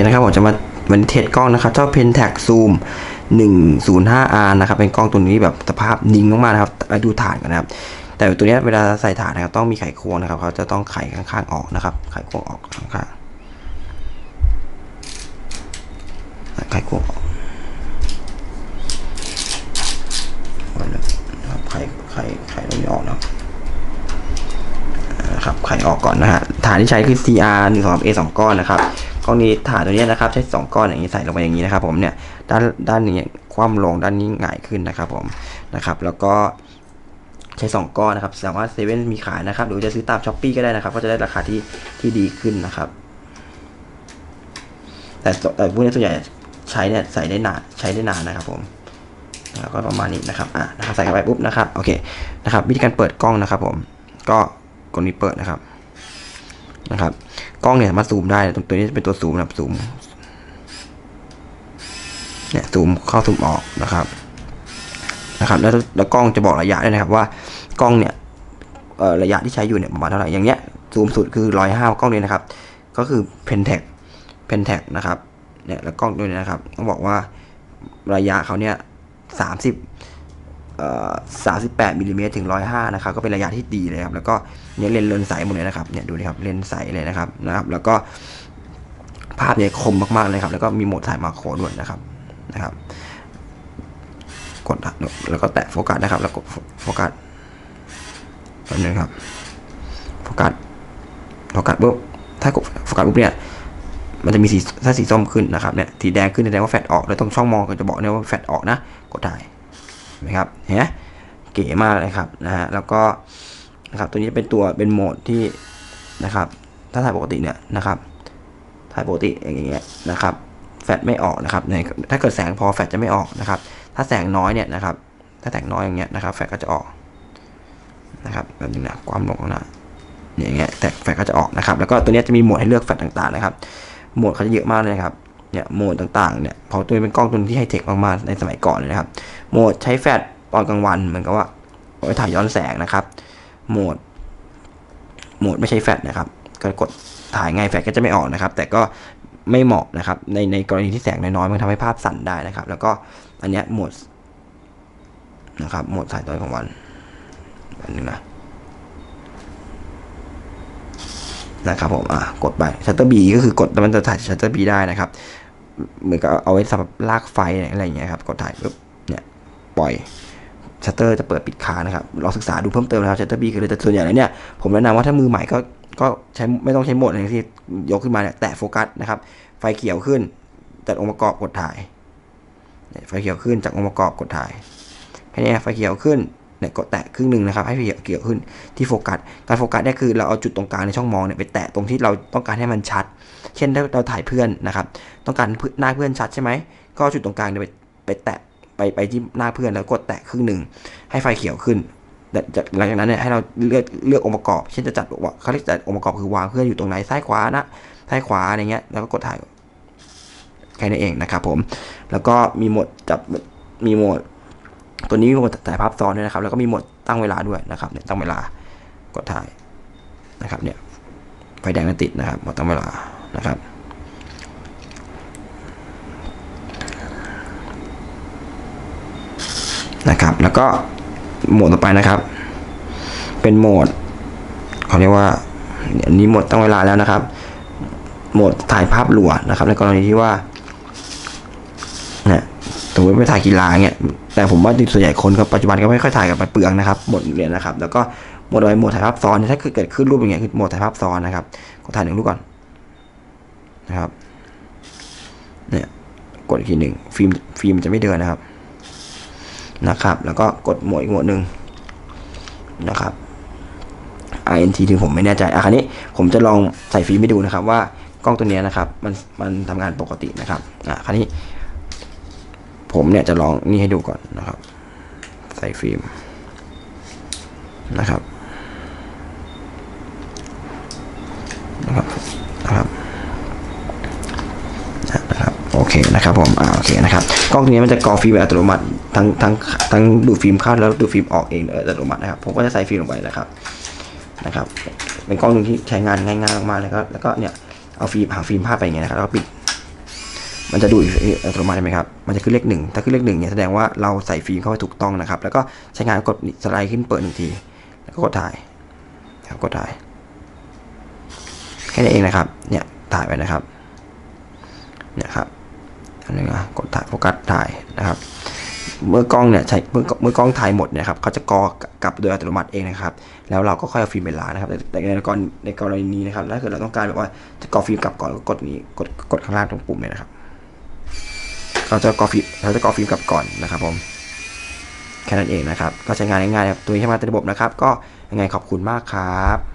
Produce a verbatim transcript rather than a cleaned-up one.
นะครับผมจะมาวันเทสกล้องนะครับเจ้า Pentax Zoom หนึ่งศูนย์ห้า อาร์ นะครับเป็นกล้องตัวนี้แบบสภาพนิ่งมากๆนะครับไปดูฐานกันนะครับแต่ตัวนี้เวลาใส่ฐานนะครับต้องมีไขควงนะครับเขาจะต้องไขข้างๆออกนะครับไขควงออกข้างๆไขควงออกนะครับไขไขไขตรงนี้ออกนะครับไขออกก่อนนะฮะฐานที่ใช้คือ ซี อาร์ หนึ่งสอง เอ สองก้อนนะครับกล้องนี้ฐานตัวนี้นะครับใช้สองก้อนอย่างนี้ใส่ลงไปอย่างนี้นะครับผมเนี่ยด้านด้านนี้คว่ำลงด้านนี้หงายขึ้นนะครับผมนะครับแล้วก็ใช้สองก้อนนะครับสามารถเซเว่นมีขายนะครับหรือจะซื้อตามช้อปปี้ก็ได้นะครับก็จะได้ราคาที่ที่ดีขึ้นนะครับแต่แต่พวกนี้ส่วนใหญ่ใช้เนี่ยใส่ได้นานใช้ได้นานนะครับผมแล้วก็ประมาณนี้นะครับอ่ะนะครับใส่เข้าไปปุ๊บนะครับโอเคนะครับวิธีการเปิดกล้องนะครับผมก็กดนี้เปิดนะครับนะครับกล้องเนี่ยสามารถซูมได้ตัวนี้เป็นตัวซูมนะครับซูมเนี่ยซูมเข้าซูมออกนะครับนะครับแล้วแล้วกล้องจะบอกระยะด้วยนะครับว่ากล้องเนี่ยเอ่อระยะที่ใช้อยู่เนี่ยประมาณเท่าไหร่อย่างเงี้ยซูมสุดคือหนึ่งร้อยห้ากล้องนี้นะครับก็คือ Pentax Pentax นะครับเนี่ยแล้วกล้องด้วยนะครับต้องบอกว่าระยะเขาเนี่ยสามสิบเอ่อสามสิบแปดมิลลิเมตรถึงหนึ่งร้อยห้านะครับก็เป็นระยะที่ดีเลยครับแล้วก็เนี่ยเลนส์เลนส์ใสหมดเลยนะครับเนี่ยดูดิครับเลนส์ใสเลยนะครับนะครับแล้วก็ภาพเนี่ยคมมากๆเลยครับแล้วก็มีโหมดถ่ายมาโครด้วยนะครับนะครับกดแล้วก็แตะโฟกัสนะครับแล้วกดโฟกัสแบบนี้ครับโฟกัสโฟกัสปุ๊บถ้ากดโฟกัสปุ๊บเนี่ยมันจะมีสีถ้าสีส้มขึ้นนะครับเนี่ยสีแดงขึ้นแสดงว่าแฟลชออกแล้วตรงช่องมองก็จะบอกเนี่ยว่าแฟลชออกนะกดถ่ายนะครับเห็นไหมเก๋มากเลยครับนะฮะแล้วก็นะครับตัวนี้เป็นตัวเป็นโหมดที่นะครับถ้าถ่ายปกติเนี่ยนะครับถ่ายปกติอย่างเงี้ยนะครับแฟลชไม่ออกนะครับในถ้าเกิดแสงพอแฟลชจะไม่ออกนะครับถ้าแสงน้อยเนี่ยนะครับถ้าแสงน้อยอย่างเงี้ยนะครับแฟลชก็จะออกนะครับแบบนี้นะความลงนะอย่างเงี้ยแต่แฟลชก็จะออกนะครับแล้วก็ตัวนี้จะมีโหมดให้เลือกแฟลชต่างๆนะครับโหมดเขาจะเยอะมากเลยครับเนี่ยโหมดต่างๆเนี่ยพอตัวเป็นกล้องตัวที่ไฮเทคมากๆในสมัยก่อนเลยนะครับโหมดใช้แฟลชตอนกลางวันเหมือนกับว่าเอาไว้ถ่ายย้อนแสงนะครับโหมดโหมดไม่ใช่แฟลชนะครับก็กดถ่ายไงแฟลชก็จะไม่ออกนะครับแต่ก็ไม่เหมาะนะครับในในกรณีที่แสงน้อยๆมันทำให้ภาพสั่นได้นะครับแล้วก็อันเนี้ยโหมดนะครับโหมดถ่ายตอนกลางวันอันนึงนะนะครับผมอ่ะกดไปชัตเตอร์บีก็คือกดแล้วมันจะถ่ายชัตเตอร์บีได้นะครับเหมือนกับเอาไว้สำหรับลากไฟอะไรอย่างเงี้ยครับกดถ่ายปุ๊บเนี่ยปล่อยชัตเตอร์จะเปิดปิดค้างนะครับลองศึกษาดูเพิ่มเติมนะครับชัตเตอร์บีคือแต่ส่วนใหญ่แล้วเนี่ยผมแนะนำว่าถ้ามือใหม่ก็ก็ใช้ไม่ต้องใช้โหมดอะไรที่ยกขึ้นมาเนี่ยแตะโฟกัสนะครับไฟเขียวขึ้นจากองค์ประกอบกดถ่ายไฟเขียวขึ้นจากองค์ประกอบกดถ่ายแค่นี้ไฟเขียวขึ้นเนี่ยกดแตะครึ่งหนึ่งนะครับให้ไฟเขียวขึ้นที่โฟกัสการโฟกัสเนี่ยคือเราเอาจุดตรงกลางในช่องมองเนี่ยไปแตะตรงที่เราต้องการให้มันชัดเช่นถ้าเราถ่ายเพื่อนนะครับต้องการหน้าเพื่อนชัดใช่ไหมก็จุดตรงกลางเนี่ยไปไปแตะไปไปที่หน้าเพื่อนแล้วกดแตะครึ่งหนึ่งให้ไฟเขียวขึ้นหลังจากนั้นเนี่ยให้เราเลือกเลือกองค์ประกอบเช่นจะจัดว่าเขาเรียกจัดองค์ประกอบคือวางเพื่อนอยู่ตรงไหนซ้ายขวานะซ้ายขวาอะไรเงี้ยแล้วก็กดถ่ายแค่นั้นเองนะครับผมแล้วก็มีโหมดจับมีโหมดตัวนี้มีโหมดถ่ายภาพซ้อนด้วยนะครับแล้วก็มีโหมดตั้งเวลาด้วยนะครับเนี่ยตั้งเวลากดถ่ายนะครับเนี่ยไฟแดงติดนะครับโหมดตั้งเวลานะครับนะครับแล้วก็โหมดต่อไปนะครับเป็นโหมดเขาเรียกว่าอันนี้โหมดตั้งเวลาแล้วนะครับโหมดถ่ายภาพหลัวนะครับในกรณีที่ว่าเนี่ยสมมติไปถ่ายกีฬาเงี้ยแต่ผมว่าส่วนใหญ่คนก็ปัจจุบันก็ไม่ค่อยถ่ายกับไปเปลืองนะครับโหมดเรียนนะครับแล้วก็โหมดอะไรโหมดถ่ายภาพซ้อนถ้าเกิดขึ้นรูปอย่างเงี้ยคือโหมดถ่ายภาพซ้อนนะครับก็ถ่ายหนึ่งรูปก่อนนะครับเนี่ยกดอีกทีหนึ่งฟิล์มฟิล์มจะไม่เดินนะครับนะครับแล้วก็กดโหมดอีกโหมดหนึ่งนะครับ อาร์ เอ็น ที ถึงผมไม่แน่ใจอ่ะคราวนี้ผมจะลองใส่ฟิล์มให้ดูนะครับว่ากล้องตัวนี้นะครับมันมันทำงานปกตินะครับอ่ะคราวนี้ผมเนี่ยจะลองนี่ให้ดูก่อนนะครับใส่ฟิล์มนะครับนะครับนะครับนะครับโอเคนะครับผมอ่าโอเคนะครับกล้องตัวนี้มันจะกรองฟิล์มอัตโนมัติทั้งทั้งทั้งดูดฟิล์มเข้าแล้วดูดฟิล์มออกเองอัตโนมัตินะครับผมก็จะใส่ฟิล์มลงไปนะครับนะครับเป็นกล้องนึงที่ใช้งานง่ายๆมากๆเลยก็แล้วก็เนี่ยเอาฟิล์มหาฟิล์มภาพไปอย่างเงี้ยนะครับแล้วก็ปิดมันจะดูอัตโนมัติใช่ไหมครับมันจะขึ้นเลขหนึ่งถ้าขึ้นเลขหนึ่งเนี่ยแสดงว่าเราใส่ฟิล์มเข้าไปถูกต้องนะครับแล้วก็ใช้งานกดสไลด์ขึ้นเปิดหนึ่งทีแล้วก็กดถ่ายครับกดถ่ายแค่นี้เองนะครับเนี่ยถ่ายไปนะครับเนี่ยครับอันนี้นะกดถ่ายโฟกัสถ่ายนะครับเมื่อกล้องเนี่ยใช้เมื่อเมื่อกล้องถ่ายหมดเนี่ยครับเขาจะกอกลับโดยอัตโนมัติเองนะครับแล้วเราก็ค่อยเอาฟิล์มไปล้างนะครับแต่ในกรณีในกรณีนี้นะครับถ้าเกิดเราต้องการแบบว่าจะกอฟิล์มกลับก่อนก็กดนี้กดกดข้างล่างตรงปุ่มเนี่ยนะครับเราจะกอฟิล์มเราจะกอฟิล์มกลับก่อนนะครับผมแค่นั้นเองนะครับก็ใช้งานง่ายๆตัวนี้ใช้มาในระบบนะครับก็ยังไงขอบคุณมากครับ